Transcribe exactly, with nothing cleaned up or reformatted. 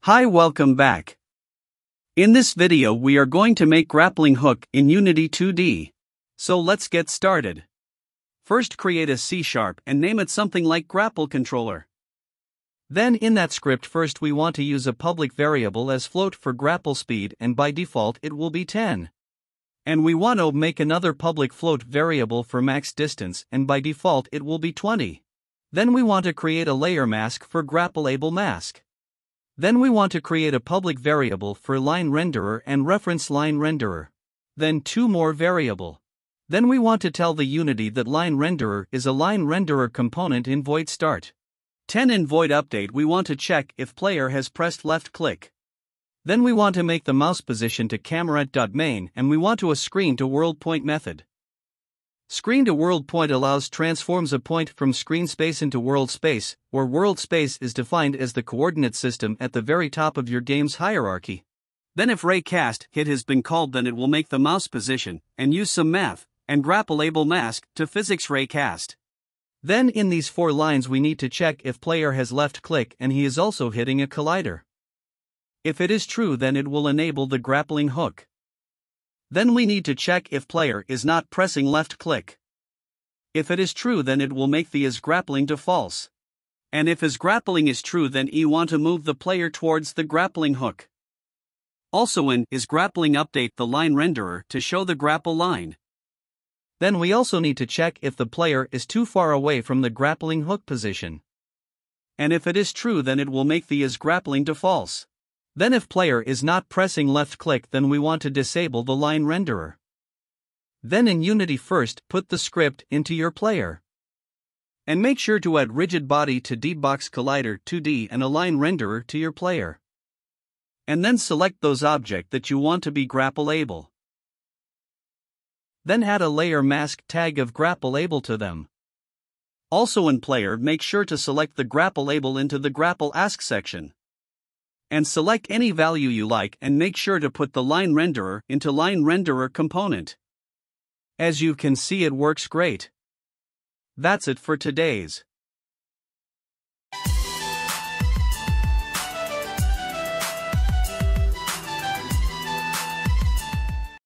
Hi, welcome back. In this video we are going to make grappling hook in Unity two D. So let's get started. First create a C sharp and name it something like grapple controller. Then in that script first we want to use a public variable as float for grapple speed, and by default it will be ten. And we want to make another public float variable for max distance, and by default it will be twenty. Then we want to create a layer mask for grappleable mask. Then we want to create a public variable for line renderer and reference line renderer. Then two more variable. Then we want to tell the Unity that line renderer is a line renderer component in void start. ten In void update we want to check if player has pressed left click. Then we want to make the mouse position to camera.main, and we want to a screen to world point method. Screen to world point allows transforms a point from screen space into world space, where world space is defined as the coordinate system at the very top of your game's hierarchy. Then if raycast hit has been called, then it will make the mouse position and use some math and grappleable mask to physics raycast. Then in these four lines we need to check if player has left click and he is also hitting a collider. If it is true, then it will enable the grappling hook. Then we need to check if player is not pressing left click. If it is true, then it will make the is grappling to false. And if is grappling is true, then you want to move the player towards the grappling hook. Also in is grappling update the line renderer to show the grapple line. Then we also need to check if the player is too far away from the grappling hook position. And if it is true, then it will make the is grappling to false. Then if player is not pressing left click, then we want to disable the line renderer. Then in Unity first put the script into your player. And make sure to add rigid body to D-Box Collider two D and a line renderer to your player. And then select those objects that you want to be grappleable. Then add a layer mask tag of grappleable to them. Also in player make sure to select the grappleable into the grapple ask section. And select any value you like and make sure to put the line renderer into line renderer component. As you can see, it works great. That's it for today's